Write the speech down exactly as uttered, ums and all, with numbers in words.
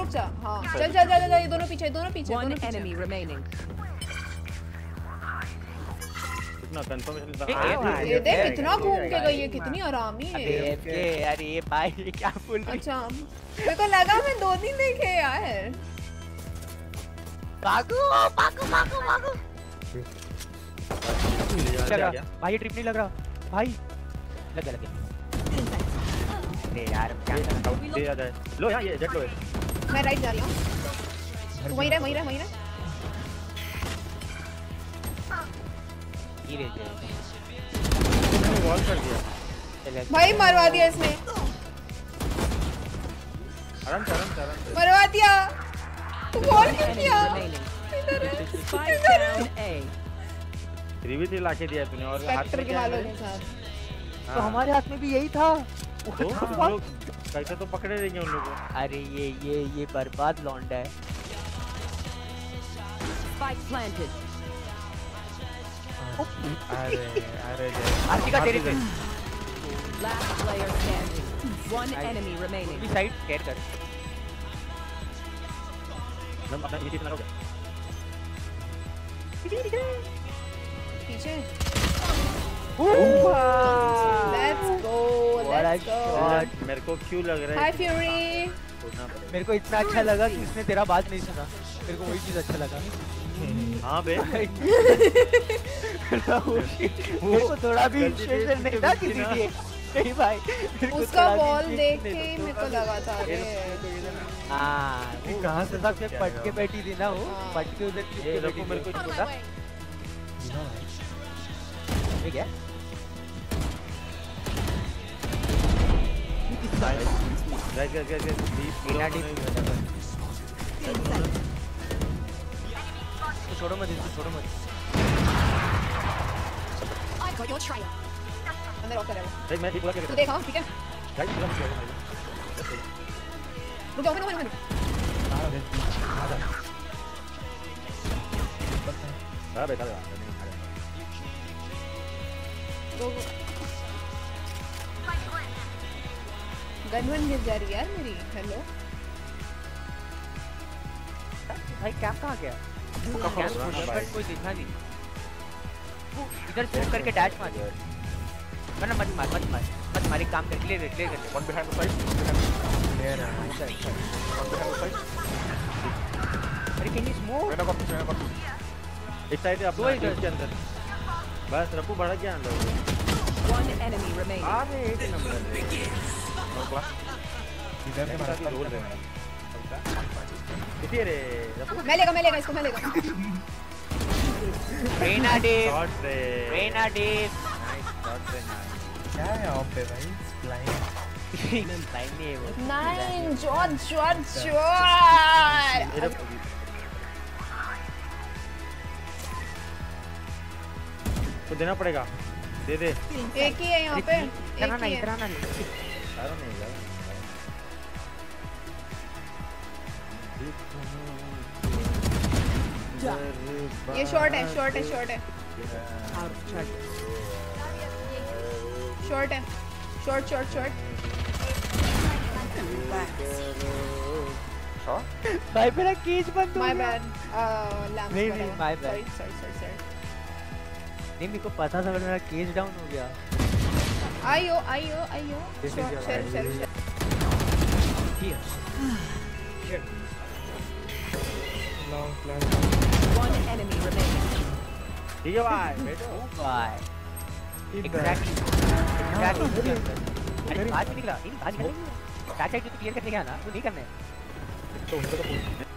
उठ जा। हाँ चल चल चल चल, ये दोनों पीछे दोनों पीछे One दोनों enemy पीछे। remaining. इतना कंफर्मेशन ये देख कितना घूम के गई है, कितनी आरामी है। अरे यार ये भाई क्या बोल रही? अच्छा मेरे को लगा मैं दो दिन देखे यार। भागो भागो भागो भागो। भाई ये ट्रिप नहीं लग रहा भाई। लग गया लग गया। अरे यार क्या कर रहा हूँ? दे आ जाए। लो यहाँ ये जेट लो है। मैं राइट जा रही हूँ। तू वहीं रह वहीं रह वहीं रह। ये ले जाए। मैंने वॉल कर दिया। भाई मरवा दिया इसने। आराम से आराम से आराम से। मरवा दिया। तू वॉल क्यों Enemy किया? remaining. इधर है। Spike down A. रिवी थी लाके दिया तूने और हाथ स्पेक्टर में के क्या वालों है? के साथ। तो हमारे हाथ में भी यही था। तो हम लोग कैसे तो पकड़े रहेंगे उन लोगों को। अरे ये ये ये बर्बाद लौंडा है। Spike planted. अरे अरे आशिका तेरे पे। Last player standing. One enemy remaining. दूसरी साइड केयर कर। हम अपना ये कितना हो गया? पीछे। Let's Let's go. Let's go. मेरे को क्यों लग रहा है? Hi Fury. मेरे को इतना अच्छा लगा कि उसने तेरा बात नहीं सुना। मेरे को वही चीज अच्छा लगा। हाँ बे। मेरे को थोड़ा भी इंस्पिरेशन नहीं था किसी के। नहीं भाई। उसका वॉल देख के मेरे को लगा था अरे। हाँ वो कहाँ से सब से पट के बैठी थी ना वो। पट के उधर ये देखो मेरे को छोटा। ये क्या? गाइस गाइस गाइस बिना डीप छोड़ो मत इसको छोड़ो मत। अंदर ऑफ कर रहा है। गाइस मैं ठीक लगा तू देख हाँ ठीक है। गाइस पूरा मुझे रुक जाओ मैं मैं मैं। हां बेटा गन वन गिर जा रही है यार मेरी। हेलो भाई क्या कहाँ गया? पर कोई दिखा नहीं। इधर स्मोक करके डैश मार दिया। वरना मत मार मत मार मत मार एक काम कर ले ले ले कर ले। One behind the fight. अरे कैन यू स्मोक? मैंने कॉपी मैंने कॉपी। इस साइड है अपना इसके अंदर। बस रप्पू बढ़ा गया अंदर। One enemy remaining. अरे एक नंबर है। और क्लास इधर से मार रोल रहे हैं। कितने रे रप्पू? मैं लेगा मैं लेगा इसको मैं लेगा। रेना डे शॉट रे रेना डे नाइस शॉट रे नाइस। क्या है ऑफ पे भाई? फ्लाइंग लाइन नहीं है वो। नाइन जॉट जॉट जॉट। तो देना पड़ेगा। दे दे। एक ही है यहाँ पे। इतना ना इतना ना सारा नहीं लगा। ये शॉर्ट है शॉर्ट है शॉर्ट है शॉर्ट है शॉर्ट शॉर्ट शॉर्ट। भाई मेरा केज बंद हो माय गया। बैड। लैम्प नहीं, नहीं, my bad. Sorry sorry sorry नहीं मेरे को पता था मेरा केज डाउन हो गया। आयो आयो आयो This is short your share idea. Share share. Long plan. One enemy remaining. ठीक है भाई बैठो। Bye exactly exactly. अरे बाहर भी निकला नहीं बाहर निकला। बैक साइड तो क्लियर करने गया ना वो नहीं करना है। तो उनको तो